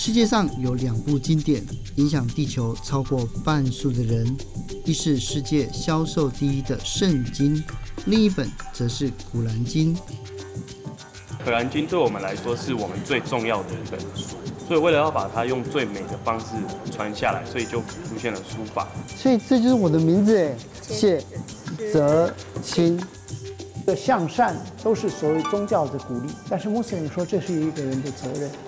世界上有2部经典影响地球超过半数的人，一是世界销售第1的圣经，另一本则是古兰经。 可兰经对我们来说是我们最重要的一本书，所以为了要把它用最美的方式传下来，所以就出现了书法。 所以这就是我的名字哎，谢泽清。向善都是所谓宗教的鼓励，但是穆斯林说这是一个人的责任。